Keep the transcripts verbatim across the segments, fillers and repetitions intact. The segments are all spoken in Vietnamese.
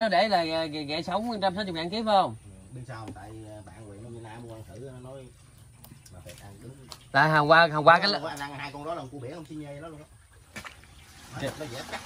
nó để là ghẹ sống một trăm sáu mươi ngàn ký phải không? Biết sao tại bạn huyện nó Việt Nam mua ăn thử nó nói mà phải ăn đúng. Tại hôm qua hôm qua cái anh ăn hai con đó là cua biển không xi nhê đó luôn á. Nó dễ cắt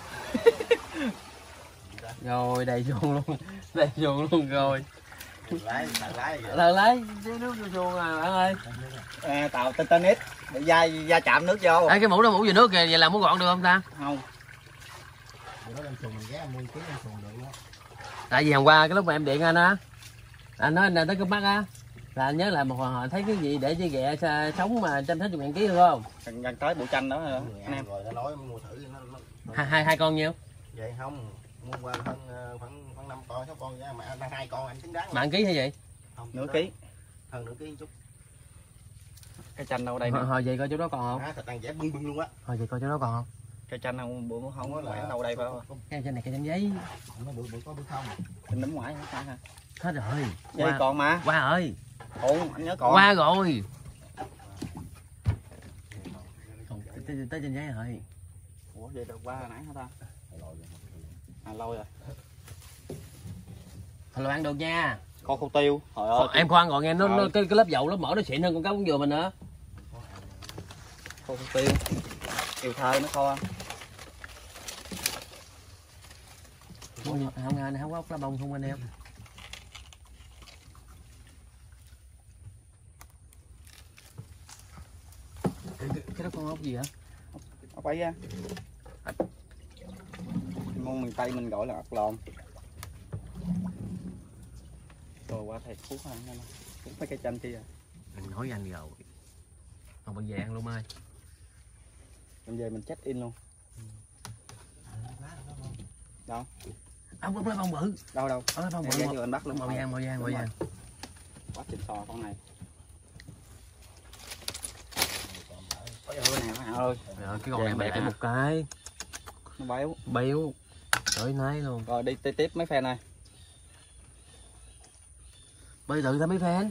rồi đầy chuồng luôn, đầy chuồng luôn rồi. Lái lái Lần lấy cái nước vô chuồng rồi bạn ơi. À, tàu Titanic để da da chạm nước vô. Ê, cái mũ đó mũ về nước kìa, vậy làm muốn gọn được không ta? Không. Nó lên xuồng mình ghé mua ký lên xuồng được đó. Tại vì hôm qua cái lúc mà em điện anh á, anh nói anh tới cái mắt á, là anh nhớ là một hồi thấy cái gì để chơi ghẹ sống mà trăm sáu mươi ngàn ký được không? Gần, gần tới bụi chanh đó rồi anh em. Rồi nó nói mua thử nó, nó... Hai, hai hai con nhiêu? Vậy không, mua qua hơn khoảng khoảng năm con sáu con mà ăn hai con anh xứng đáng. Mạng ký hay vậy? Không, nửa ký. Hơn nửa ký chút. Cái chanh đâu đây hồi, hồi vậy coi chỗ đó còn không? À, thịt ăn dẻ bưng bưng luôn á. Hồi vậy coi chỗ đó còn không? Cái chanh không bữa không có là đâu đây phải không? Cái trên này cái chanh giấy. Nó bự bự có bự không? Trên nấm ngoại hả hả? Hết rồi. Dây qua. Còn mà. Qua rồi. Ủa anh nhớ còn. Qua rồi. Tới, tới trên giấy rồi. Ủa vậy được qua hồi nãy hả ta? À lâu rồi. Thôi ăn được nha. Kho khô tiêu. Trời ơi. Em khoan còn nghe nó, nó cái, cái lớp dầu lớp mỡ nó xịn hơn con cá bún dừa mình nữa. Kho khô tiêu. Tiêu thơi nó kho. Không không anh không có ốc lá bông không anh em. Cái, cái đó con ốc gì hả? Ốc ấy á. Món miền Tây mình gọi là ốc lòn. Rồi qua thầy Phú ăn nè. Cũng phải cái chanh kia. Anh nói với anh rồi. Không bạn về ăn luôn ơi. Em về mình check in luôn. Đâu? Ông ốc lá bông bự. Đâu đâu? Ốc lá bông bự. Anh bắt luôn. Màu vàng màu vàng màu vàng. Quá trình sò con này. Ôi ơi nè các bạn ơi. Rồi cái con này bẻ một cái. Nó béo. Béo. Tới nái luôn. Rồi đi tiếp mấy phe này. Bây tự ra mấy phen.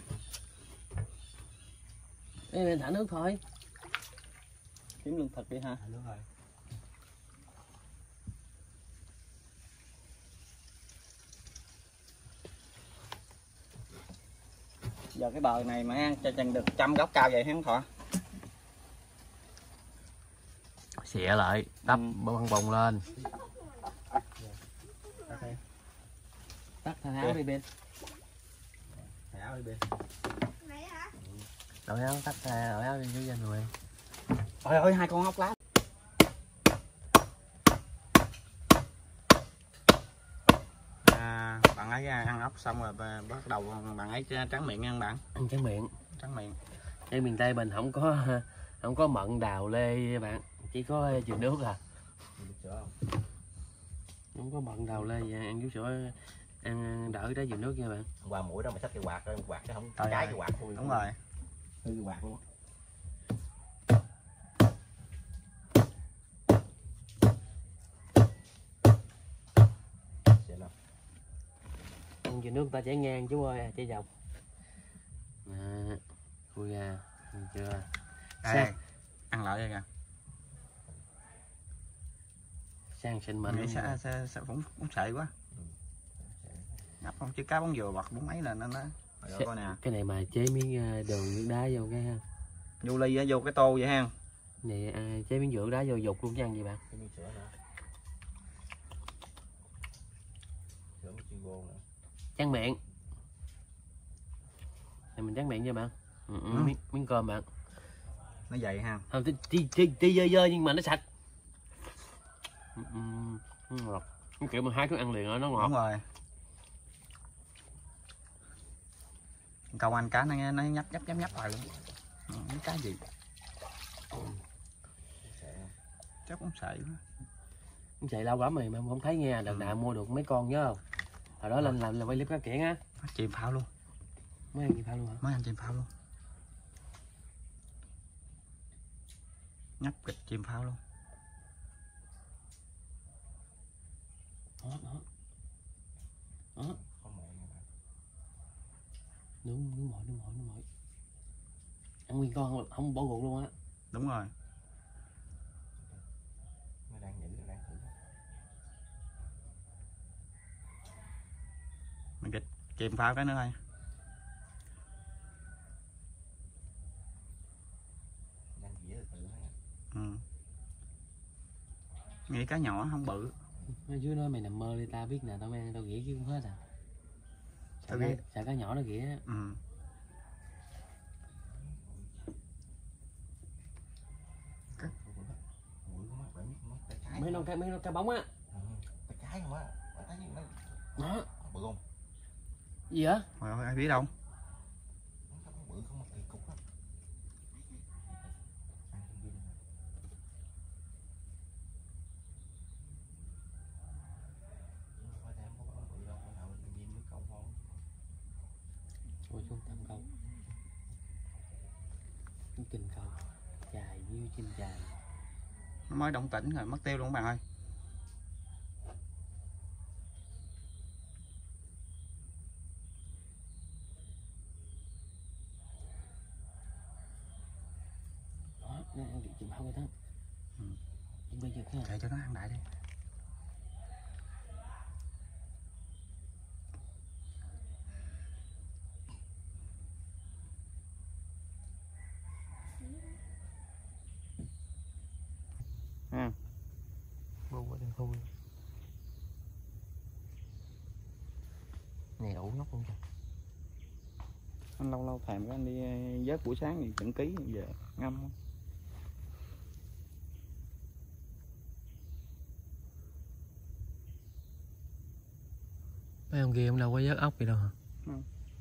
Đây này thả nước thôi. Kiếm lương thực đi ha. Nước rồi. Giờ cái bờ này mà ăn cho chừng được trăm gốc cao vậy không Thọ? Xịa lại, đắp ừ. băng bồng lên. Tắt thằng áo đi bên. Thằng áo đi bên. Đội áo tắt đội áo đi dưới danh người. Trời ơi hai con ốc lá. À, bạn ấy ăn ốc xong rồi bắt đầu bạn ấy tráng miệng ăn bạn. Ăn tráng miệng. Tráng miệng. Ở miền Tây mình không có không có mận đào lê bạn, chỉ có chườm nước à. Không có mận đào lê vậy, ăn vú sữa ăn đỡ trái chườm nước nha bạn. Qua mũi đó mà xách cái quạt đó, quạt chứ không trái cái quạt thôi. Đúng rồi. Hư cái quạt luôn. Ăn chườm nước ta chảy ngang chú ơi, chảy dọc. À, khui ra, ăn chưa? Đây, ăn lại đây kìa. Sang xịn mình. Sẽ sẽ sẽ cũng cũng sậy quá. Ngập không chứ cá bóng dừa bật bốn mấy là nó nó. Coi nè. Cái này mà chế miếng đường nước đá vô cái ha. Vô ly á, vô cái tô vậy ha. Này à, chế miếng dừa đá vô dục luôn chứ ăn gì bạn. Tráng miệng. Này mình tráng miệng nha bạn. Ừ, ừ. Miếng, miếng cơm bạn. Nó dày ha. Không, tí, tí, tí, tí dơ dơ nhưng mà nó sạch. Ừ, ừ, ngọt. Cái kiểu mà hai cái ăn liền đó, nó ngọt. Đúng rồi. Câu ăn cá nó nó nhấp nhấp nhấp nhấp lại luôn. Ừ, cái gì? Chắc cũng sậy quá. Cũng chạy lâu lắm rồi mà không thấy nghe, đợt nào mua được mấy con nhớ không? Hồi đó lên làm là quay clip cá kiển á. Chìm phao luôn. Mới ăn chìm phao luôn hả? Mới ăn chìm phao luôn. Nhấp kịch chìm phao luôn. Đó, đó. Đó. Nướng nướng mồi, nướng mồi, nướng mồi. Ăn nguyên con không, không bỏ ruột luôn á. Đúng rồi. chìm phao cái nữa thôi. Ừ. Nghĩ cá nhỏ không bự. Ở dưới nói mày nằm mơ đi, ta biết nè, tao mang tao ghĩa chứ không hết à. Sợ Tao cá, ghĩa. sợ cá nhỏ nó ghĩa á. Ừ. Mấy con cá, mấy con cá bóng á. Cái không á, thấy nó Đó. bự không? Gì hả? Rồi ai biết đâu. Bự không, kỳ cục lắm. Ôi xuống thăm câu. Cái kình câu dài như trên dài. Nó mới động tĩnh rồi mất tiêu luôn các bạn ơi. Đó, nó ăn chịu không rồi đó. Ừ. Bây giờ Kệ cho nó ăn đại đi. Ừ. bu quá đừng thui. Này đủ nhóc luôn kìa. Anh lâu lâu thèm cái anh đi vớt buổi sáng thì chừng ký về ngâm. Mấy ông kia cũng đâu có vớt ốc gì đâu hả? Ừ.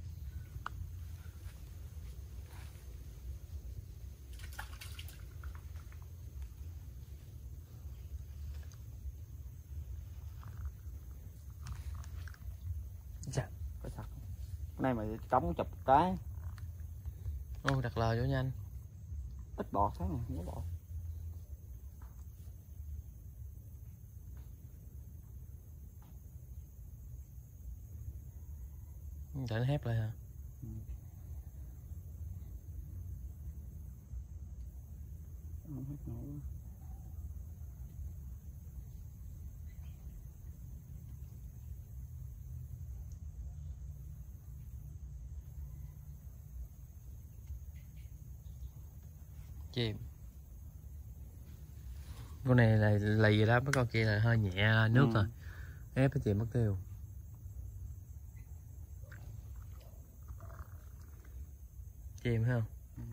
Dạ. Có sặc. Cái này mà cống chụp cái. Ô đặt lờ vô nhanh. Ít bọt sáng này, không có bọt. Để nó hép lại hả? Ừ. Không hết nổi. Chìm. Con này là lì rồi đó, mấy con kia là hơi nhẹ nước Ừ. rồi. Ép nó chìm mất tiêu. Chìm thấy không?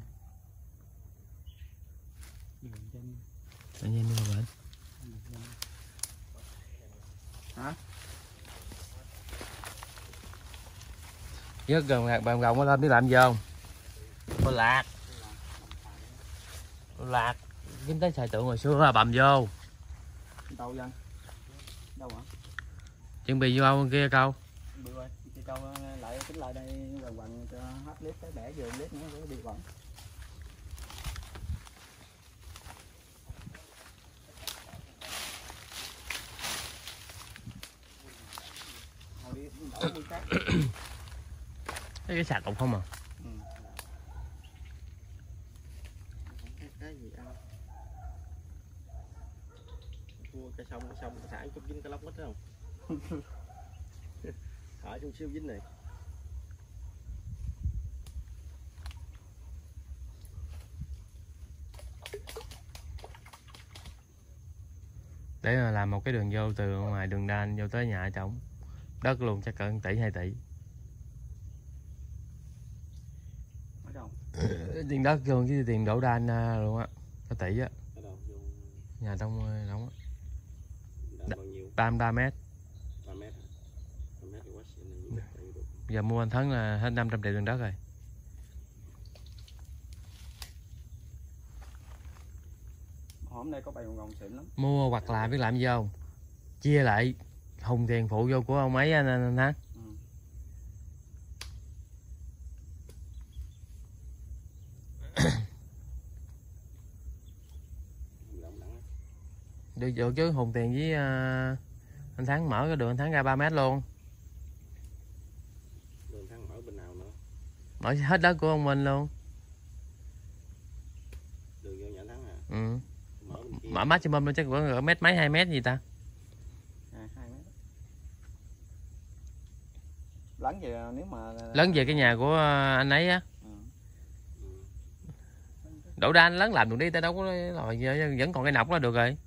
Tự nhiên đi vào bển. Hả? Vớt gần lạc bàn gồng lên biết làm gì không? Có lạc. Lạc. Kiếm tới xài tượng hồi xưa là bầm vô. Đâu dân? Đâu hả? Chuẩn bị vô bên kia câu. Bự rồi, chị câu lại tính lại đây rồi quằn cho hết clip cái bẻ vừa clip nữa để đi quẩn. Thôi đi đổ đi khác. Cái cái sạc cục không à? Ừ. Cái gì ăn? Cua cái sông cái sông thả chút dính cái lóc hết thấy không? Thả chút xíu dính này. Để mà làm một cái đường vô từ ngoài đường đan vô tới nhà trống đất luôn chắc cỡ tỷ hai tỷ. Ở đâu? Tiền đất luôn chứ tiền đổ đan luôn á, có tỷ á. Ở đâu? Vô Nhà trong đóng á. bao nhiêu? ba mươi ba mét. ba mét hả? ba mét thì quá xịn này. Giờ mua anh Thấn là hết năm trăm triệu tiền đất rồi. Hôm nay có bày vòng xịn lắm. Mua hoặc là biết làm gì không? Chia lại hùng tiền phụ vô của ông ấy anh anh Thắng. Ừ. Được được chứ hùng tiền với uh, anh Thắng mở cái đường anh Thắng ra ba mét luôn. Đường Thắng mở bên nào nữa? Mở hết đất của ông mình luôn. Đường vô nhà Thắng hả? Ừ. Mở bên kia. Mở maximum luôn chắc cũng ở mét mấy hai mét gì ta. À, hai mét. lấn về nếu mà Lấn về cái nhà của anh ấy á. Ừ. Đổ ra anh lấn làm được đi, ta đâu có rồi, vẫn còn cái nọc là được rồi.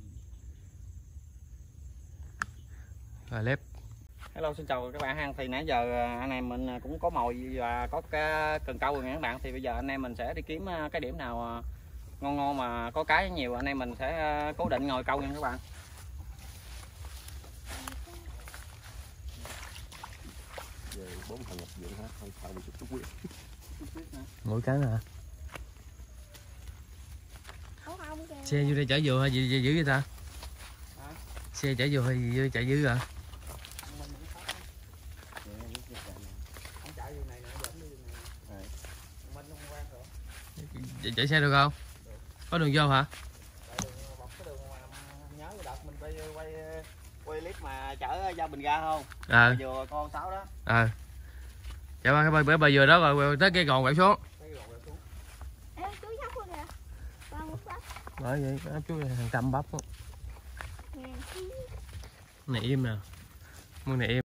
Rồi lép. Hello, xin chào các bạn ha. Thì nãy giờ anh em mình cũng có mồi và có cái cần câu rồi nha các bạn. Thì bây giờ anh em mình sẽ đi kiếm cái điểm nào ngon ngon mà có cái nhiều, anh em mình sẽ cố định ngồi câu nha các bạn. Bốn thằng nhập viện hả? Không phải bị chút quyết. Mỗi cái nè. Không không kìa. Xe vô đây chở vừa hay gì gì dữ vậy ta? Hả? Xe chở vừa hay gì chạy dữ à? Chạy, chạy xe được không? Có đường vô hả? Nhớ cái đợt mình quay quay quay clip mà chở ra bình ga không? Ờ. Vừa con sáu đó. Ờ. Dạ ba cái bờ bờ vừa đó rồi tới cây gòn quẹo xuống. Ê, chú nhóc luôn kìa. Ba muốn bắp. Bởi vậy áp chú hàng trăm bắp. Ngàn ký. Này im nè. Mua này im.